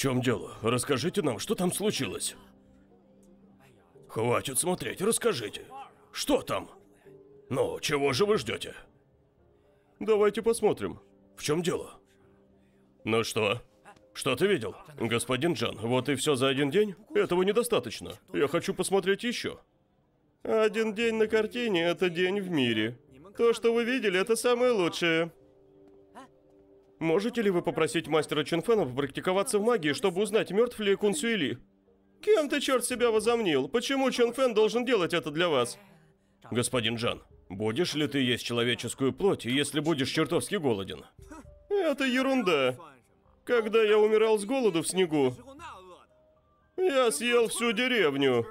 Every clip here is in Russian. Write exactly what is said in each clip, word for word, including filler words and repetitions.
чем дело? Расскажите нам, что там случилось? Хватит смотреть, расскажите. Что там? Ну, чего же вы ждете? Давайте посмотрим. В чем дело? Ну что? Что ты видел? Господин Джан, вот и все за один день? Этого недостаточно. Я хочу посмотреть еще. Один день на картине – это день в мире. То, что вы видели, это самое лучшее. Можете ли вы попросить мастера Чунфена попрактиковаться в магии, чтобы узнать, мертв ли Кун Сюэли? Кем ты, черт, себя возомнил? Почему Чунфен должен делать это для вас? Господин Джан, будешь ли ты есть человеческую плоть, если будешь чертовски голоден? Это ерунда. Когда я умирал с голоду в снегу, я съел всю деревню.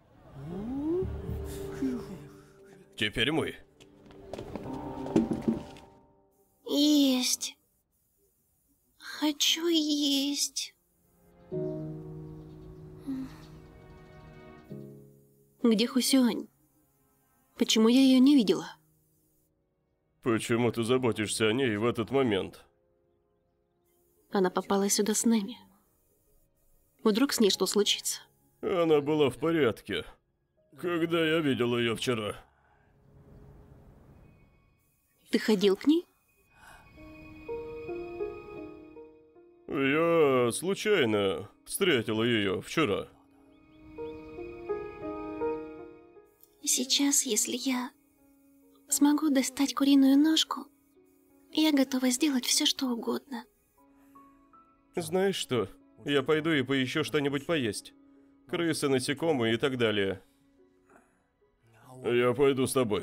Теперь мы. Есть. Хочу есть. Где Хусюань? Почему я ее не видела? Почему ты заботишься о ней в этот момент? Она попала сюда с нами. Вдруг с ней что случится? Она была в порядке, когда я видел ее вчера. Ты ходил к ней? Я случайно встретил ее вчера. Сейчас, если я смогу достать куриную ножку, я готова сделать все, что угодно. Знаешь что? Я пойду и поищу что-нибудь поесть. Крысы, насекомые и так далее. Я пойду с тобой.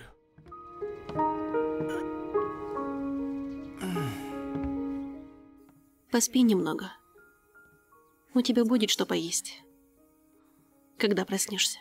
Поспи немного. У тебя будет что поесть, когда проснешься.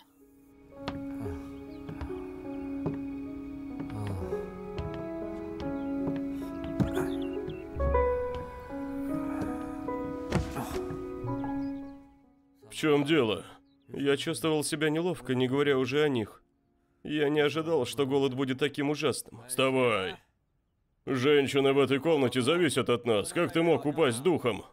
В чем дело? Я чувствовал себя неловко, не говоря уже о них. Я не ожидал, что голод будет таким ужасным. Вставай! Женщины в этой комнате зависят от нас. Как ты мог упасть духом?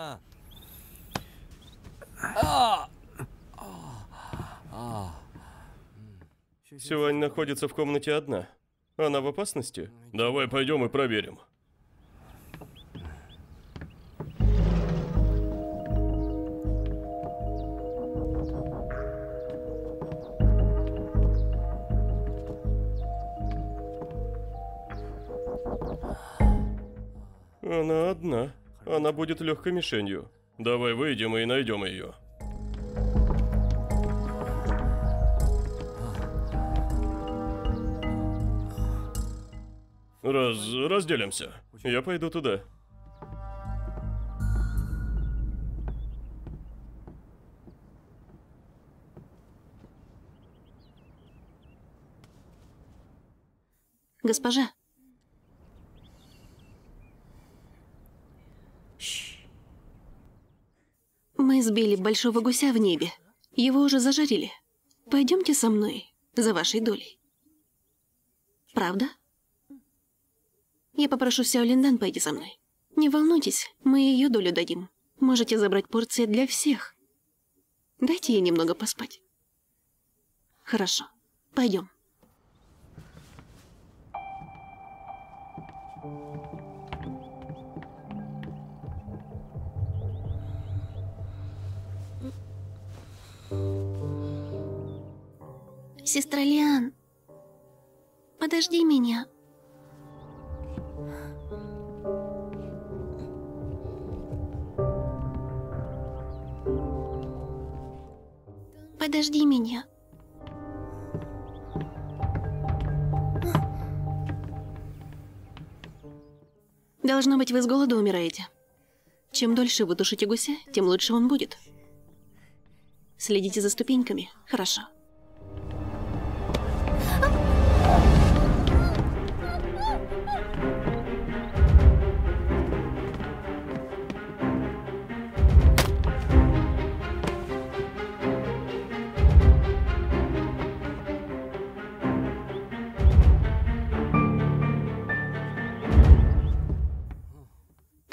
Сюань находится в комнате одна. Она в опасности? Давай пойдем и проверим. Она одна. Она будет легкой мишенью. Давай выйдем и найдем ее. Раз... разделимся. Я пойду туда. Госпожа. Мы сбили большого гуся в небе. Его уже зажарили. Пойдемте со мной, за вашей долей. Правда? Я попрошу Сяо Линдан пойти со мной. Не волнуйтесь, мы ее долю дадим. Можете забрать порции для всех. Дайте ей немного поспать. Хорошо, пойдем. Сестра Лиан, подожди меня. Подожди меня. Должно быть, вы с голоду умираете. Чем дольше вы душите гуся, тем лучше он будет. Следите за ступеньками. Хорошо.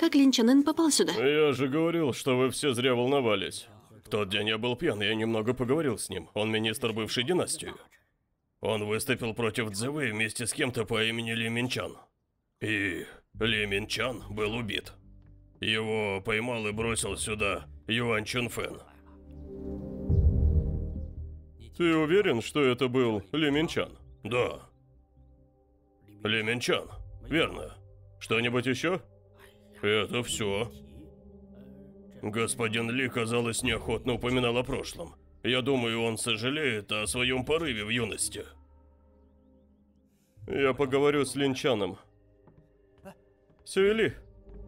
Как Лин Чанэн попал сюда? Я же говорил, что вы все зря волновались. В тот день я был пьян, я немного поговорил с ним. Он министр бывшей династии. Он выступил против Цзэвэй вместе с кем-то по имени Ли Минчан. И Ли Минчан был убит. Его поймал и бросил сюда Юань Чунфэн. Ты уверен, что это был Ли Минчан? Да. Ли Минчан, верно. Что-нибудь еще? Это все. Господин Ли, казалось, неохотно упоминал о прошлом. Я думаю, он сожалеет о своем порыве в юности. Я поговорю с Лин Чаном. Сюэли.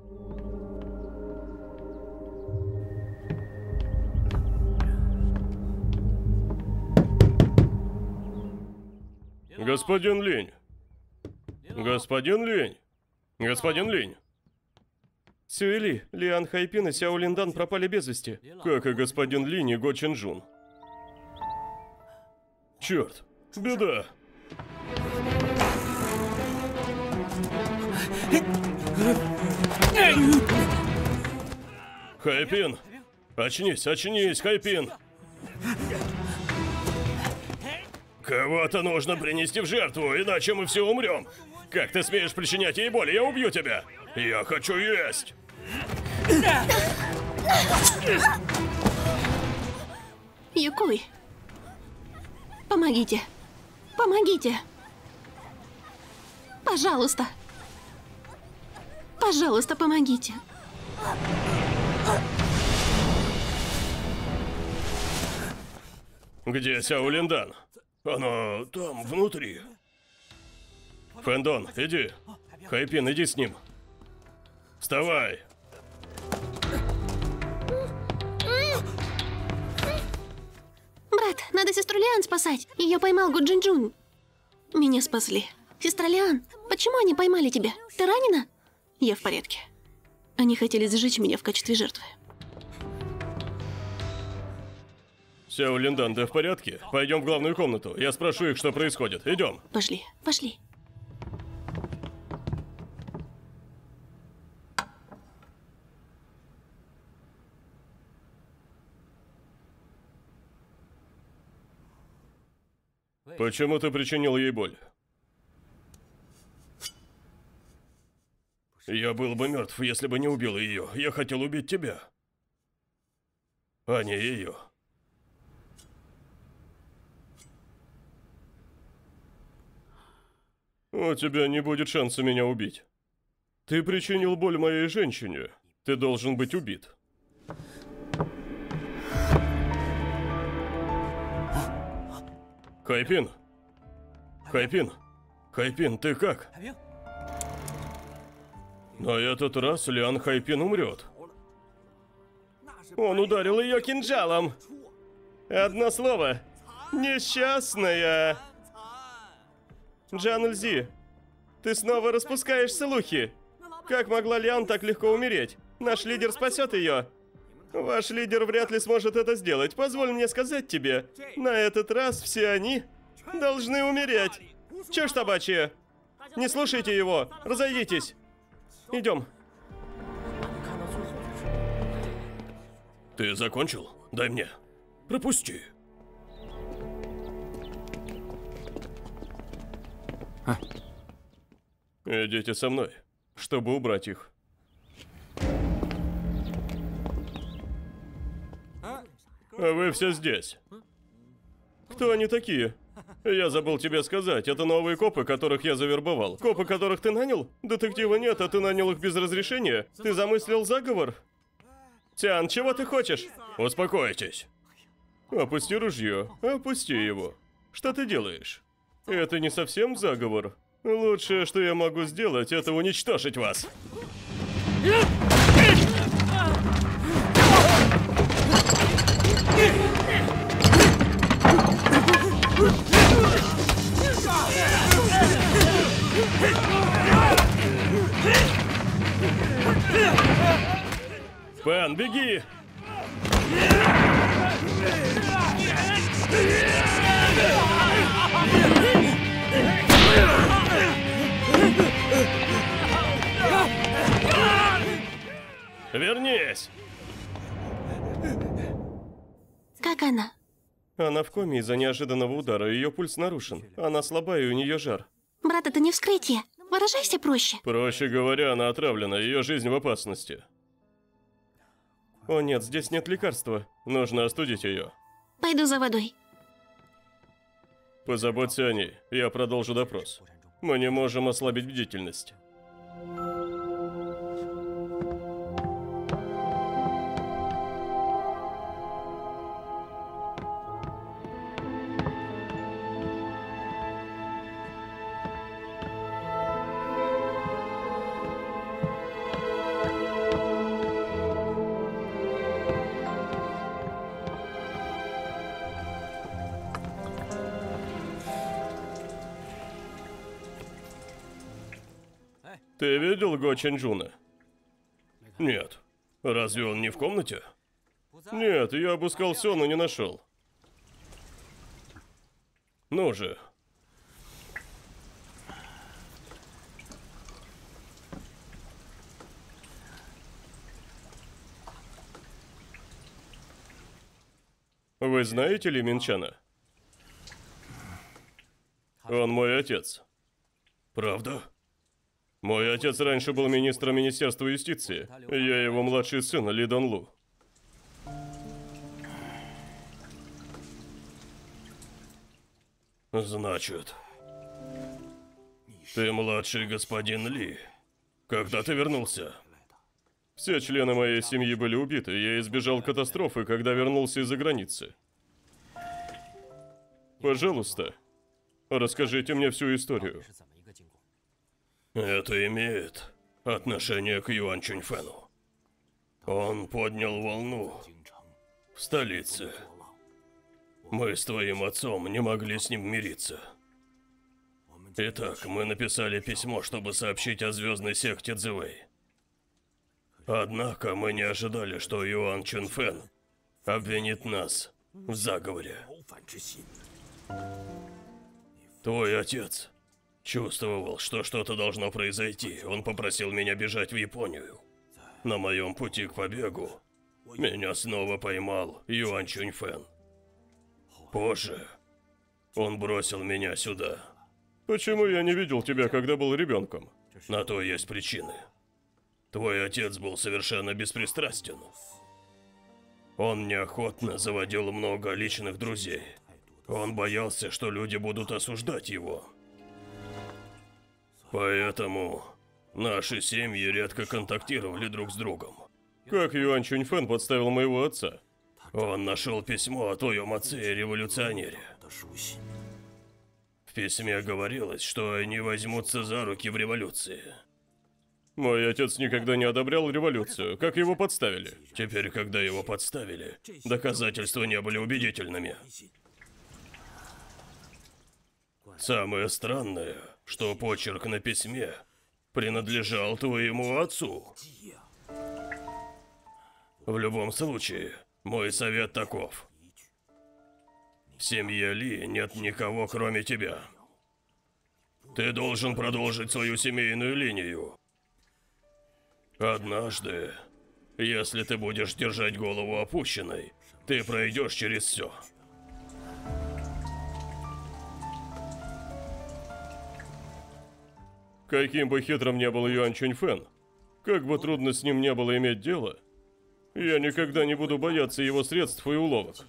Господин Линь. Господин Линь. Господин Линь. Сюэли, Лиан Хайпин и Сяо Линдан пропали без вести. Как и господин Линь и Го Чинжун. Черт, беда. Хайпин, очнись, очнись, Хайпин. Кого-то нужно принести в жертву, иначе мы все умрем. Как ты смеешь причинять ей боль? Я убью тебя. Я хочу есть. Юкуй, помогите. Помогите. Пожалуйста. Пожалуйста, помогите. Где Сяо Линдан? Она там, внутри. Фэндон, иди. Хайпин, иди с ним. Вставай. Брат, надо сестру Лиан спасать. Ее поймал Го Джинджун. Меня спасли. Сестра Лиан, почему они поймали тебя? Ты ранена? Я в порядке. Они хотели сжечь меня в качестве жертвы. Сяо Линдан, ты в порядке? Пойдем в главную комнату. Я спрошу их, что происходит. Идем. Пошли, пошли. Почему ты причинил ей боль? Я был бы мертв, если бы не убил ее. Я хотел убить тебя, а не ее. У тебя не будет шанса меня убить. Ты причинил боль моей женщине. Ты должен быть убит. Хайпин? Хайпин? Хайпин, ты как? На этот раз Лиан Хайпин умрет. Он ударил ее кинжалом. Одно слово. Несчастная. Джан Льзи, ты снова распускаешь слухи. Как могла Лиан так легко умереть? Наш лидер спасет ее. Ваш лидер вряд ли сможет это сделать. Позволь мне сказать тебе, на этот раз все они должны умереть. Чушь собачья. Не слушайте его. Разойдитесь. Идем. Ты закончил? Дай мне. Пропусти. А? Идите со мной, чтобы убрать их. А вы все здесь. Кто они такие? Я забыл тебе сказать, это новые копы, которых я завербовал. Копы, которых ты нанял? Детектива нет, а ты нанял их без разрешения? Ты замыслил заговор? Тян, чего ты хочешь? Успокойтесь. Опусти ружье, опусти его. Что ты делаешь? Это не совсем заговор. Лучшее, что я могу сделать, это уничтожить вас. Пэн, беги! Она в коме из-за неожиданного удара, ее пульс нарушен. Она слабая, и у нее жар. Брат, это не вскрытие. Выражайся проще. Проще говоря, она отравлена, ее жизнь в опасности. О нет, здесь нет лекарства. Нужно остудить ее. Пойду за водой. Позаботься о ней, я продолжу допрос. Мы не можем ослабить бдительность. Ты видел Го Чэньчжуна? Нет. Разве он не в комнате? Нет, я обыскал все, но не нашел. Ну же. Вы знаете Ли Минчана? Он мой отец. Правда? Мой отец раньше был министром Министерства юстиции. Я его младший сын, Ли Дон Лу. Значит, ты младший господин Ли. Когда ты вернулся? Все члены моей семьи были убиты. Я избежал катастрофы, когда вернулся из-за границы. Пожалуйста, расскажите мне всю историю. Это имеет отношение к Юань Чуньфэну. Он поднял волну в столице. Мы с твоим отцом не могли с ним мириться. Итак, мы написали письмо, чтобы сообщить о звездной секте Цзэвэй. Однако мы не ожидали, что Юань Чуньфэн обвинит нас в заговоре. Твой отец чувствовал, что что-то должно произойти. Он попросил меня бежать в Японию. На моем пути к побегу меня снова поймал Юань Чуньфэн. Позже он бросил меня сюда. Почему я не видел тебя, когда был ребенком? На то есть причины. Твой отец был совершенно беспристрастен. Он неохотно заводил много личных друзей. Он боялся, что люди будут осуждать его. Поэтому наши семьи редко контактировали друг с другом. Как Юань Чуньфэн подставил моего отца? Он нашел письмо о твоем отце и революционере. В письме говорилось, что они возьмутся за руки в революции. Мой отец никогда не одобрял революцию. Как его подставили? Теперь, когда его подставили, доказательства не были убедительными. Самое странное, что почерк на письме принадлежал твоему отцу. В любом случае, мой совет таков. В семье Ли нет никого, кроме тебя. Ты должен продолжить свою семейную линию. Однажды, если ты будешь держать голову опущенной, ты пройдешь через все. Каким бы хитрым ни был Юань Чуньфэн, как бы трудно с ним не было иметь дело, я никогда не буду бояться его средств и уловок.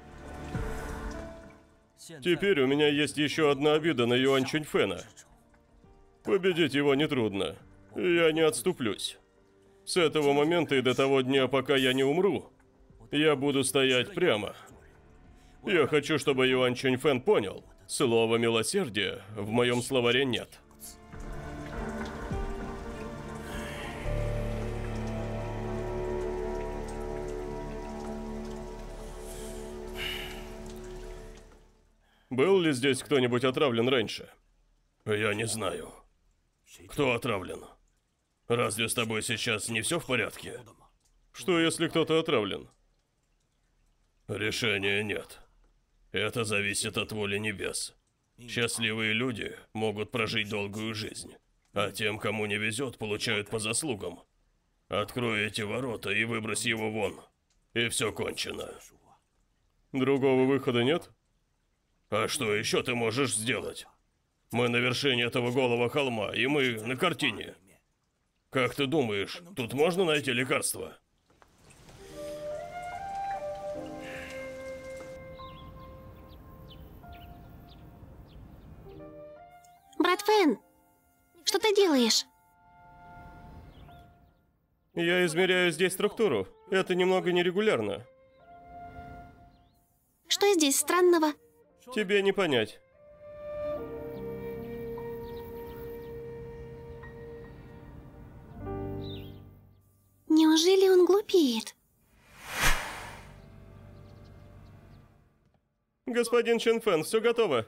Теперь у меня есть еще одна обида на Юань Чуньфэна. Победить его нетрудно. Я не отступлюсь. С этого момента и до того дня, пока я не умру, я буду стоять прямо. Я хочу, чтобы Юань Чуньфэн понял, слова милосердия в моем словаре нет. Был ли здесь кто-нибудь отравлен раньше? Я не знаю. Кто отравлен? Разве с тобой сейчас не все в порядке? Что, если кто-то отравлен? Решения нет. Это зависит от воли небес. Счастливые люди могут прожить долгую жизнь, а тем, кому не везет, получают по заслугам. Открой эти ворота и выбрось его вон, и все кончено. Другого выхода нет? А что еще ты можешь сделать? Мы на вершине этого голого холма, и мы на картине. Как ты думаешь, тут можно найти лекарство? Брат Фэн, что ты делаешь? Я измеряю здесь структуру. Это немного нерегулярно. Что здесь странного? Тебе не понять. Неужели он глупеет? Господин Чен Фэн, все готово.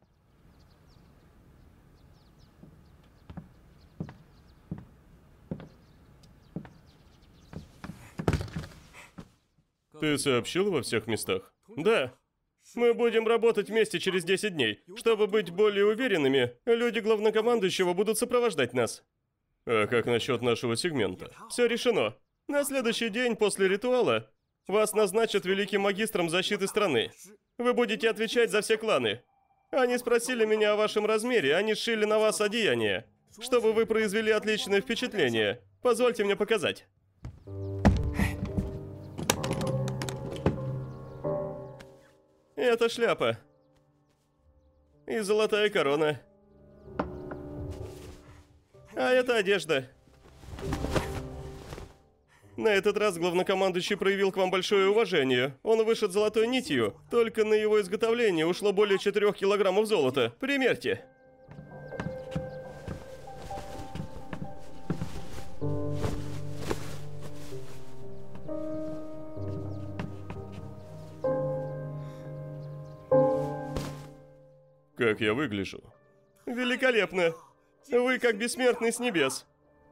Ты сообщил во всех местах? Да. Мы будем работать вместе через десять дней. Чтобы быть более уверенными, люди главнокомандующего будут сопровождать нас. А как насчет нашего сегмента? Все решено. На следующий день после ритуала вас назначат великим магистром защиты страны. Вы будете отвечать за все кланы. Они спросили меня о вашем размере, они сшили на вас одеяние. Чтобы вы произвели отличное впечатление. Позвольте мне показать. Это шляпа. И золотая корона. А это одежда. На этот раз главнокомандующий проявил к вам большое уважение. Он вышит золотой нитью. Только на его изготовление ушло более четырёх килограммов золота. Примерьте. Как я выгляжу? Великолепно. Вы как бессмертный с небес.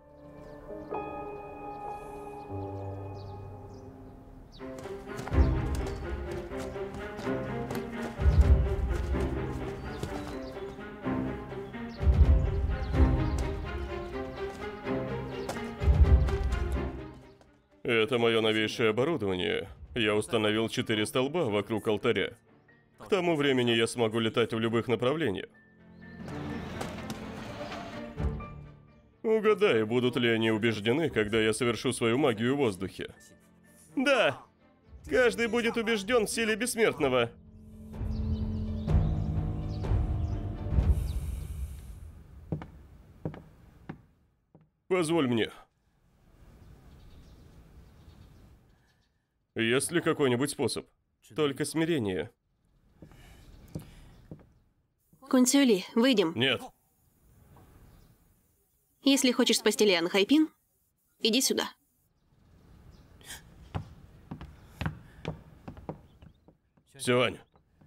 Это мое новейшее оборудование. Я установил четыре столба вокруг алтаря. К тому времени я смогу летать в любых направлениях. Угадай, будут ли они убеждены, когда я совершу свою магию в воздухе. Да! Каждый будет убежден в силе бессмертного. Позволь мне. Есть ли какой-нибудь способ? Только смирение. Кунь Сюэли, выйдем. Нет. Если хочешь спасти Лиан Хайпин, иди сюда. Сюань.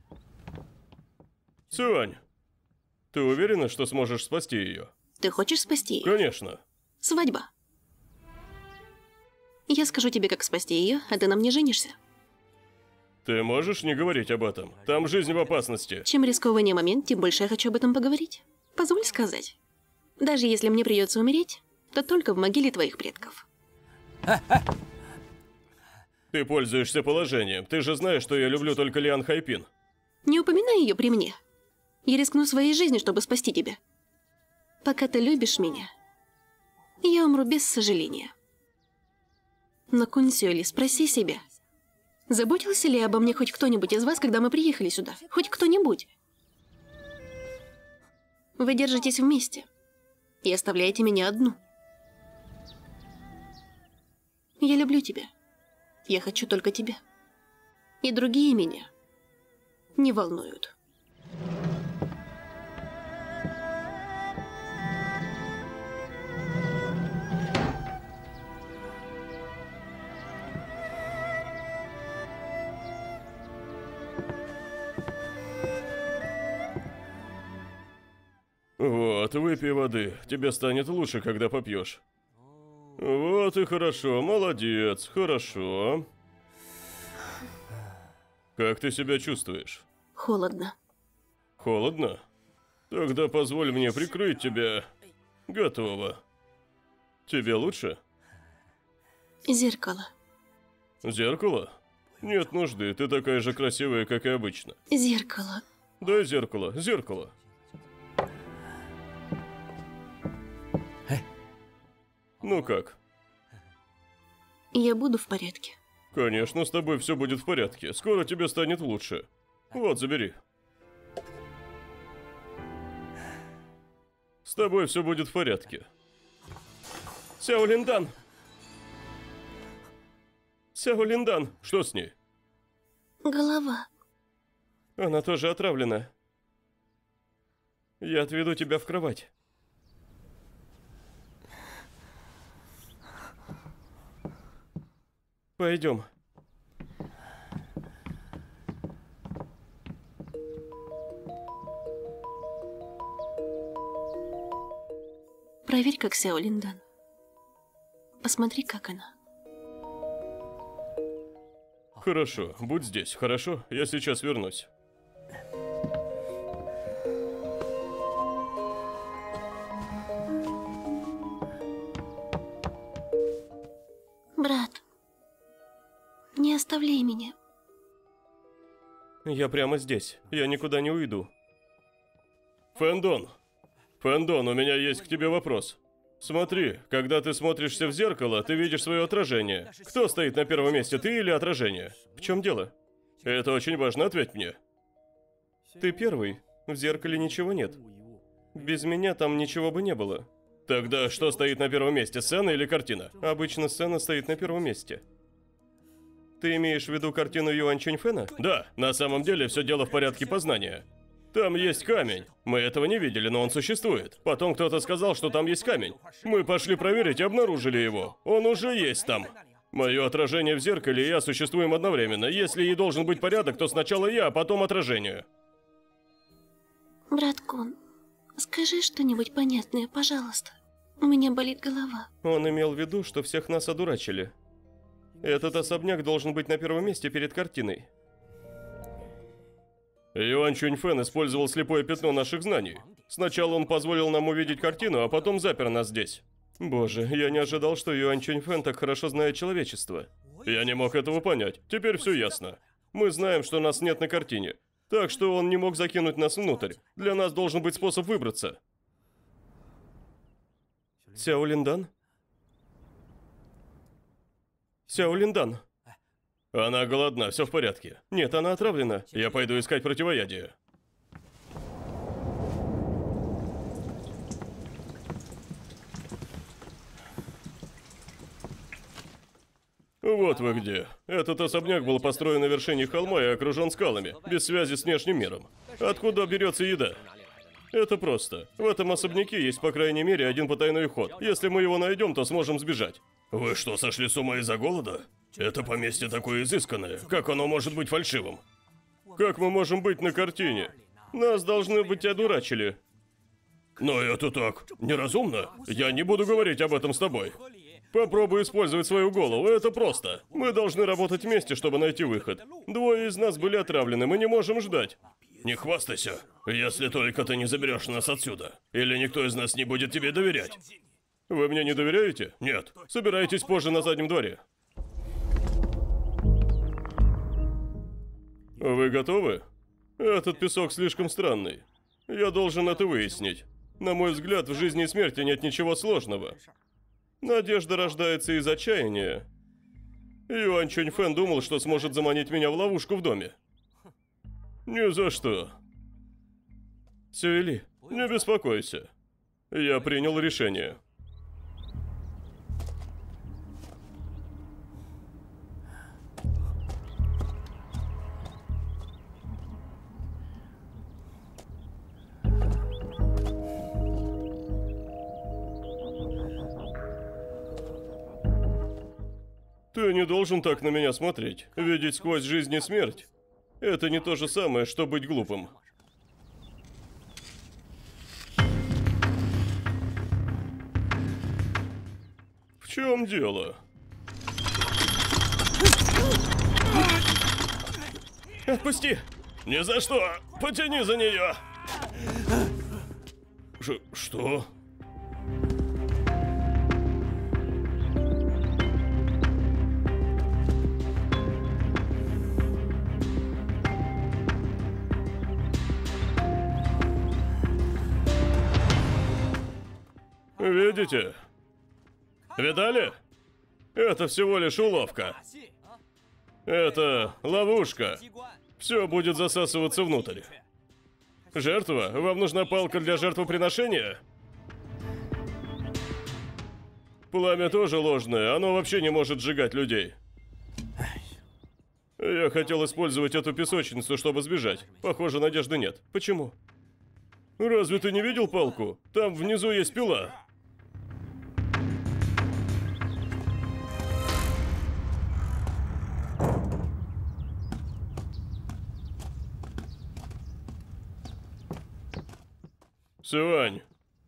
Сюань. Ты уверена, что сможешь спасти ее? Ты хочешь спасти ее? Конечно. Свадьба. Я скажу тебе, как спасти ее, а ты на мне женишься. Ты можешь не говорить об этом? Там жизнь в опасности. Чем рискованнее момент, тем больше я хочу об этом поговорить. Позволь сказать. Даже если мне придется умереть, то только в могиле твоих предков. Ты пользуешься положением. Ты же знаешь, что я люблю только Лиан Хайпин. Не упоминай ее при мне. Я рискну своей жизнью, чтобы спасти тебя. Пока ты любишь меня, я умру без сожаления. Но, Кунь Сюэли, спроси себя, заботился ли обо мне хоть кто-нибудь из вас, когда мы приехали сюда? Хоть кто-нибудь? Вы держитесь вместе и оставляете меня одну. Я люблю тебя. Я хочу только тебя. И другие меня не волнуют. Вот, выпей воды. Тебе станет лучше, когда попьешь. Вот и хорошо, молодец, хорошо. Как ты себя чувствуешь? Холодно. Холодно? Тогда позволь мне прикрыть тебя. Готово. Тебе лучше? Зеркало. Зеркало? Нет нужды, ты такая же красивая, как и обычно. Зеркало. Дай зеркало, зеркало. Ну как? Я буду в порядке. Конечно, с тобой все будет в порядке. Скоро тебе станет лучше. Вот, забери. С тобой все будет в порядке. Сяо Линдан! Сяо Линдан! Что с ней? Голова. Она тоже отравлена. Я отведу тебя в кровать. Пойдем. Проверь, как Сяо Линдан. Посмотри, как она. Хорошо, будь здесь, хорошо? Я сейчас вернусь. Брат, не оставляй меня. Я прямо здесь. Я никуда не уйду. Фэндон! Фэндон, у меня есть к тебе вопрос. Смотри, когда ты смотришься в зеркало, ты видишь свое отражение. Кто стоит на первом месте, ты или отражение? В чем дело? Это очень важно, ответь мне. Ты первый. В зеркале ничего нет. Без меня там ничего бы не было. Тогда что стоит на первом месте, сцена или картина? Обычно сцена стоит на первом месте. Ты имеешь в виду картину Юань Чуньфэна? Да, на самом деле все дело в порядке познания. Там есть камень. Мы этого не видели, но он существует. Потом кто-то сказал, что там есть камень. Мы пошли проверить и обнаружили его. Он уже есть там. Мое отражение в зеркале и я существуем одновременно. Если и должен быть порядок, то сначала я, а потом отражение. Брат Кун, скажи что-нибудь понятное, пожалуйста. У меня болит голова. Он имел в виду, что всех нас одурачили. Этот особняк должен быть на первом месте перед картиной. Юань Чуньфэн использовал слепое пятно наших знаний. Сначала он позволил нам увидеть картину, а потом запер нас здесь. Боже, я не ожидал, что Юань Чуньфэн так хорошо знает человечество. Я не мог этого понять. Теперь все ясно. Мы знаем, что нас нет на картине. Так что он не мог закинуть нас внутрь. Для нас должен быть способ выбраться. Сяо Линдан? Сяо Линдан. Она голодна, все в порядке. Нет, она отравлена. Я пойду искать противоядие. Вот вы где. Этот особняк был построен на вершине холма и окружен скалами, без связи с внешним миром. Откуда берется еда? Это просто. В этом особняке есть по крайней мере один потайной ход. Если мы его найдем, то сможем сбежать. Вы что, сошли с ума из-за голода? Это поместье такое изысканное. Как оно может быть фальшивым? Как мы можем быть на картине? Нас должны быть одурачили. Но это так неразумно. Я не буду говорить об этом с тобой. Попробуй использовать свою голову, это просто. Мы должны работать вместе, чтобы найти выход. Двое из нас были отравлены, мы не можем ждать. Не хвастайся, если только ты не заберешь нас отсюда. Или никто из нас не будет тебе доверять. Вы мне не доверяете? Нет. Собирайтесь позже на заднем дворе. Вы готовы? Этот песок слишком странный. Я должен это выяснить. На мой взгляд, в жизни и смерти нет ничего сложного. Надежда рождается из отчаяния. Юань Чуньфэн думал, что сможет заманить меня в ловушку в доме. Ни за что. Сюэли, не беспокойся. Я принял решение. Ты не должен так на меня смотреть. Видеть сквозь жизнь и смерть. Это не то же самое, что быть глупым. В чем дело? Отпусти! Ни за что! Потяни за нее! Ш- что? Видите? Видали? Это всего лишь уловка. Это ловушка. Все будет засасываться внутрь. Жертва? Вам нужна палка для жертвоприношения? Пламя тоже ложное, оно вообще не может сжигать людей. Я хотел использовать эту песочницу, чтобы сбежать. Похоже, надежды нет. Почему? Разве ты не видел палку? Там внизу есть пила. Сюань.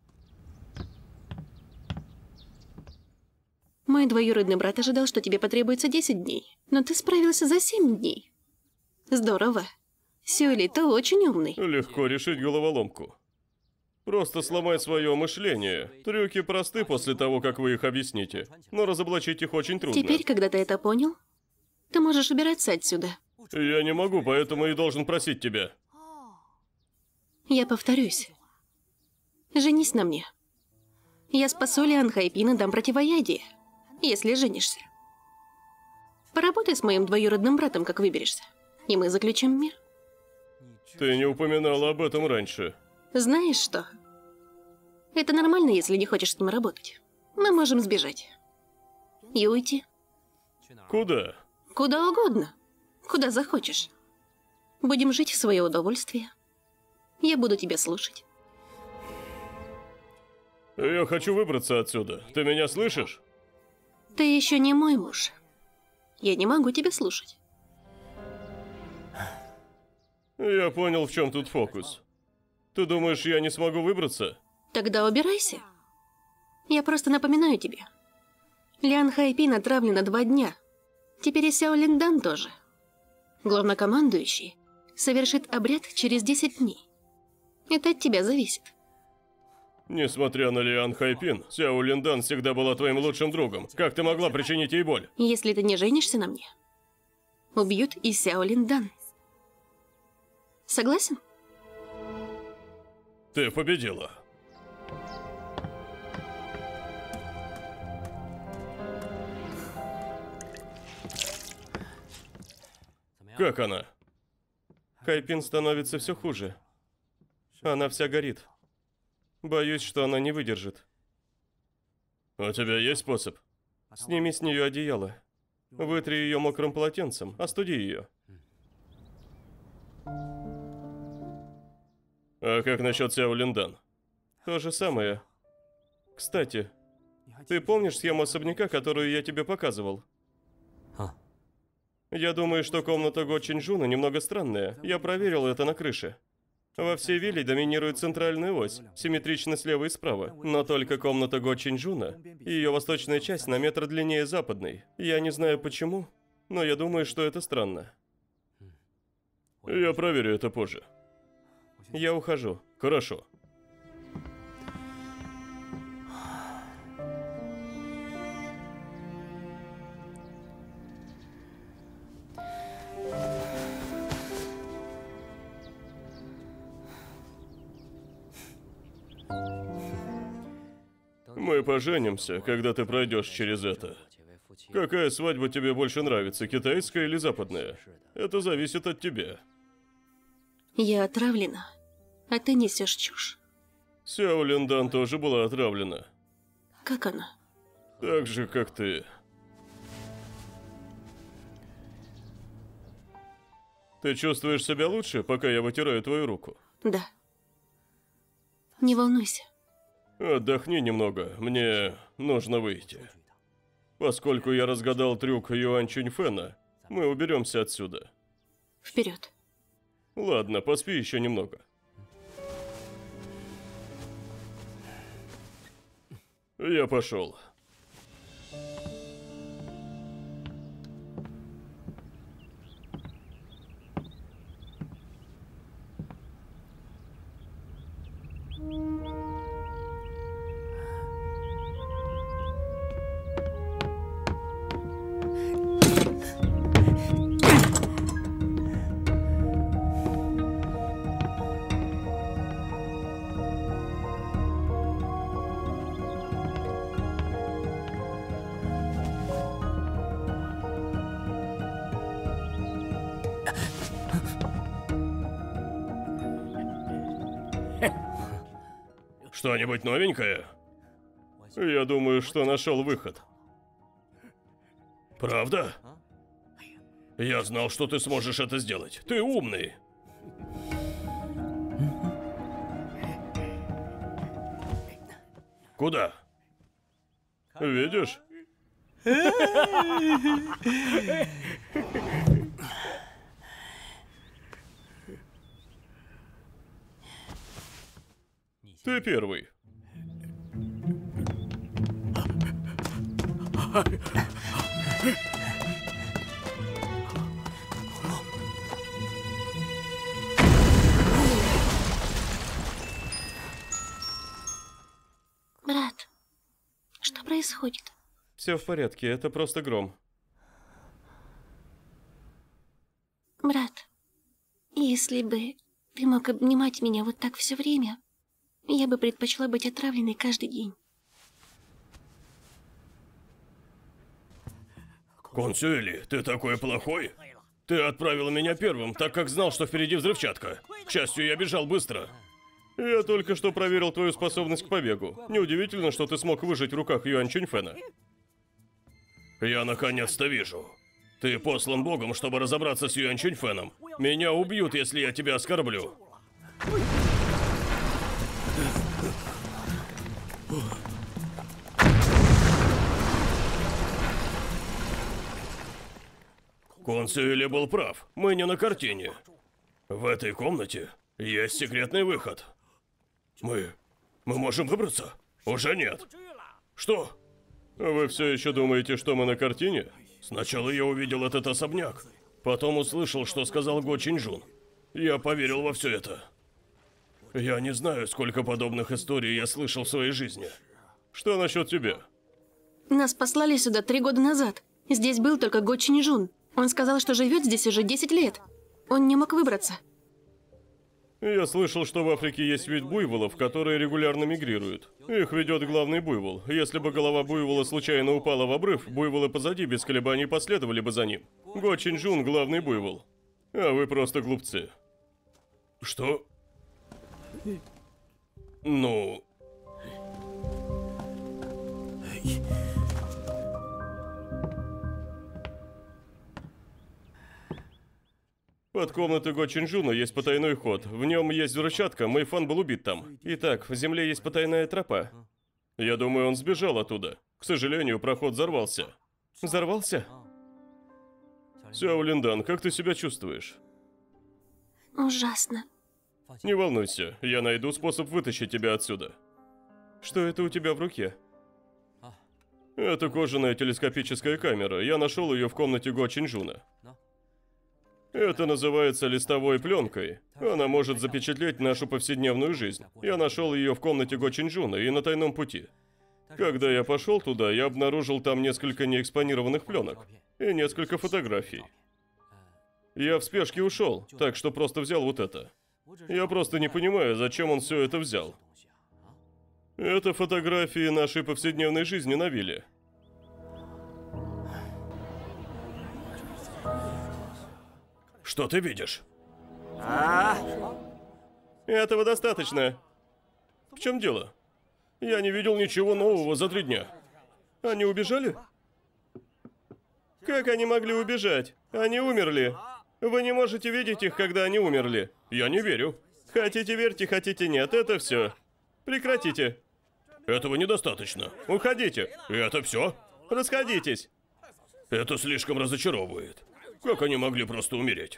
Мой двоюродный брат ожидал, что тебе потребуется десять дней, но ты справился за семь дней. Здорово. Сюэли, ты очень умный. Легко решить головоломку. Просто сломай свое мышление. Трюки просты после того, как вы их объясните, но разоблачить их очень трудно. Теперь, когда ты это понял, ты можешь убираться отсюда. Я не могу, поэтому и должен просить тебя. Я повторюсь. Женись на мне. Я спасу Лиан Хайпин и дам противоядие, если женишься. Поработай с моим двоюродным братом, как выберешься, и мы заключим мир. Ты не упоминала об этом раньше. Знаешь что? Это нормально, если не хочешь с ним работать. Мы можем сбежать. И уйти. Куда? Куда угодно. Куда захочешь. Будем жить в свое удовольствие. Я буду тебя слушать. Я хочу выбраться отсюда. Ты меня слышишь? Ты еще не мой муж. Я не могу тебя слушать. Я понял, в чем тут фокус. Ты думаешь, я не смогу выбраться? Тогда убирайся. Я просто напоминаю тебе. Лиан Хайпин отравлена два дня. Теперь и Сяо Линдан тоже. Главнокомандующий совершит обряд через десять дней. Это от тебя зависит. Несмотря на Лиан Хайпин, Сяо Линдан всегда была твоим лучшим другом. Как ты могла причинить ей боль? Если ты не женишься на мне, убьют и Сяо Линдан. Согласен? Ты победила. Как она? Хайпин становится все хуже. Она вся горит. Боюсь, что она не выдержит. У тебя есть способ? Сними с нее одеяло. Вытри ее мокрым полотенцем, остуди ее. А как насчет Сяо Линдан? То же самое. Кстати, ты помнишь схему особняка, которую я тебе показывал? Я думаю, что комната Го Чинджуна немного странная. Я проверил это на крыше. Во всей вилле доминирует центральная ось, симметрично слева и справа. Но только комната Го Чинджуна и ее восточная часть на метр длиннее западной. Я не знаю почему, но я думаю, что это странно. Я проверю это позже. Я ухожу. Хорошо. Мы поженимся, когда ты пройдешь через это. Какая свадьба тебе больше нравится, китайская или западная? Это зависит от тебя. Я отравлена, а ты несешь чушь. Сяо Линдан тоже была отравлена. Как она? Так же, как ты. Ты чувствуешь себя лучше, пока я вытираю твою руку? Да. Не волнуйся. Отдохни немного, мне нужно выйти. Поскольку я разгадал трюк Юань Чуньфэна, мы уберемся отсюда. Вперед. Ладно, поспи еще немного. Я пошел. Что-нибудь новенькое? Я думаю, что нашел выход. Правда? Я знал, что ты сможешь это сделать. Ты умный. Куда? Видишь? Ты первый. Брат, что происходит? Все в порядке, это просто гром. Брат, если бы ты мог обнимать меня вот так все время, я бы предпочла быть отравленной каждый день. Консуэли, ты такой плохой? Ты отправил меня первым, так как знал, что впереди взрывчатка. К счастью, я бежал быстро. Я только что проверил твою способность к побегу. Неудивительно, что ты смог выжить в руках Юань Чуньфена. Я наконец-то вижу. Ты послан Богом, чтобы разобраться с Юань Чуньфеном. Меня убьют, если я тебя оскорблю. Консуэли был прав. Мы не на картине. В этой комнате есть секретный выход. Мы... мы можем выбраться? Уже нет. Что? Вы все еще думаете, что мы на картине? Сначала я увидел этот особняк. Потом услышал, что сказал Го Чинжун. Я поверил во все это. Я не знаю, сколько подобных историй я слышал в своей жизни. Что насчет тебя? Нас послали сюда три года назад. Здесь был только Го Чинжун. Он сказал, что живет здесь уже десять лет. Он не мог выбраться. Я слышал, что в Африке есть вид буйволов, которые регулярно мигрируют. Их ведет главный буйвол. Если бы голова буйвола случайно упала в обрыв, буйволы позади без колебаний последовали бы за ним. Го Чинжун – главный буйвол. А вы просто глупцы. Что? Ну... Под комнатой Го Чинжуна есть потайной ход. В нем есть взрывчатка, Мэйфан был убит там. Итак, в земле есть потайная тропа. Я думаю, он сбежал оттуда. К сожалению, проход взорвался. Взорвался? Сяо Линдан, как ты себя чувствуешь? Ужасно. Не волнуйся, я найду способ вытащить тебя отсюда. Что это у тебя в руке? Это кожаная телескопическая камера. Я нашел ее в комнате Го Чинжуна. Это называется листовой пленкой. Она может запечатлеть нашу повседневную жизнь. Я нашел ее в комнате Го Чинжуна и на тайном пути. Когда я пошел туда, я обнаружил там несколько неэкспонированных пленок и несколько фотографий. Я в спешке ушел, так что просто взял вот это. Я просто не понимаю, зачем он все это взял. Это фотографии нашей повседневной жизни на вилле. Что ты видишь? Этого достаточно. В чем дело? Я не видел ничего нового за три дня. Они убежали? Как они могли убежать? Они умерли. Вы не можете видеть их, когда они умерли. Я не верю. Хотите верьте, хотите нет, это все. Прекратите. Этого недостаточно. Уходите. Это все? Расходитесь. Это слишком разочаровывает. Как они могли просто умереть?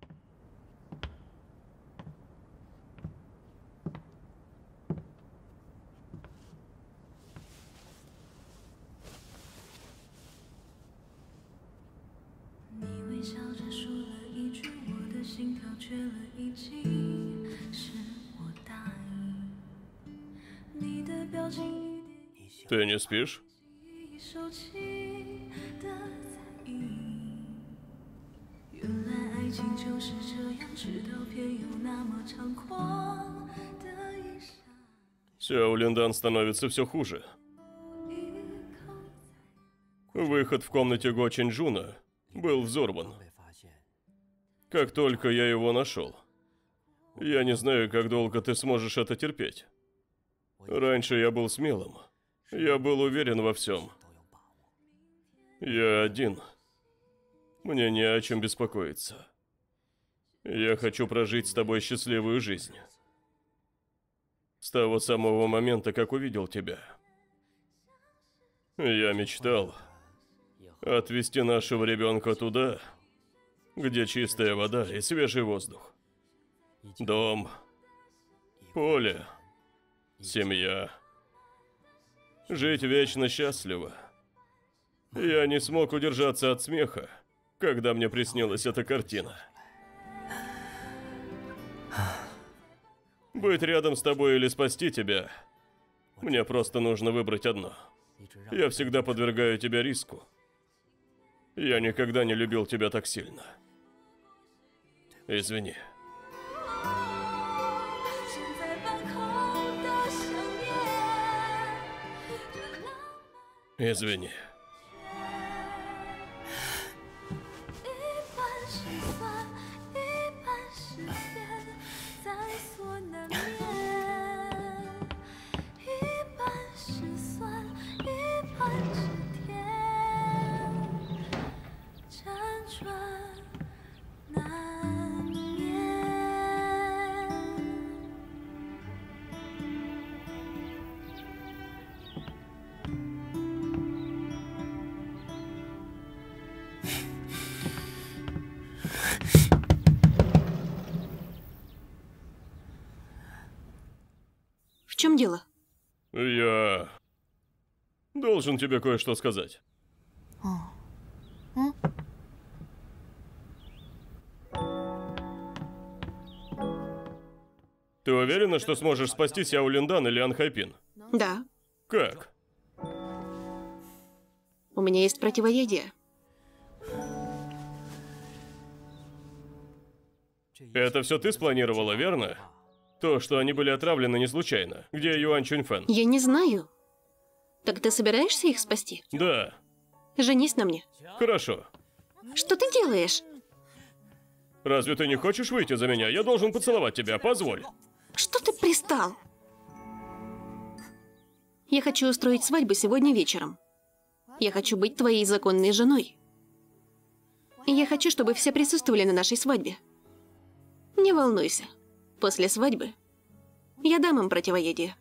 Ты не спишь? Сяо Линдан становится все хуже. Выход в комнате Го Чинжуна был взорван. Как только я его нашел. Я не знаю, как долго ты сможешь это терпеть. Раньше я был смелым. Я был уверен во всем. Я один. Мне не о чем беспокоиться. Я хочу прожить с тобой счастливую жизнь. С того самого момента, как увидел тебя. Я мечтал отвезти нашего ребенка туда, где чистая вода и свежий воздух. Дом, поле, семья. Жить вечно счастливо. Я не смог удержаться от смеха, когда мне приснилась эта картина. Быть рядом с тобой или спасти тебя, мне просто нужно выбрать одно. Я всегда подвергаю тебя риску. Я никогда не любил тебя так сильно. Извини. Извини. В чем дело? Я должен тебе кое-что сказать. Ты уверена, что сможешь спасти Сяо Линдан или Анхайпин? Да. Как? У меня есть противоядие. Это все ты спланировала, верно? То, что они были отравлены не случайно. Где Юань Чуньфэн? Я не знаю. Так ты собираешься их спасти? Да. Женись на мне. Хорошо. Что ты делаешь? Разве ты не хочешь выйти за меня? Я должен поцеловать тебя, позволь. Что ты пристал? Я хочу устроить свадьбу сегодня вечером. Я хочу быть твоей законной женой. И я хочу, чтобы все присутствовали на нашей свадьбе. Не волнуйся. После свадьбы я дам им противоядие.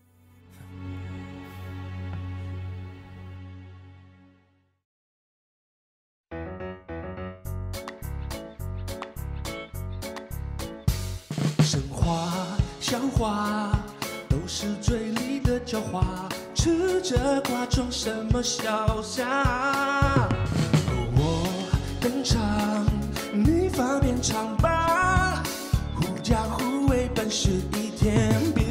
是一天。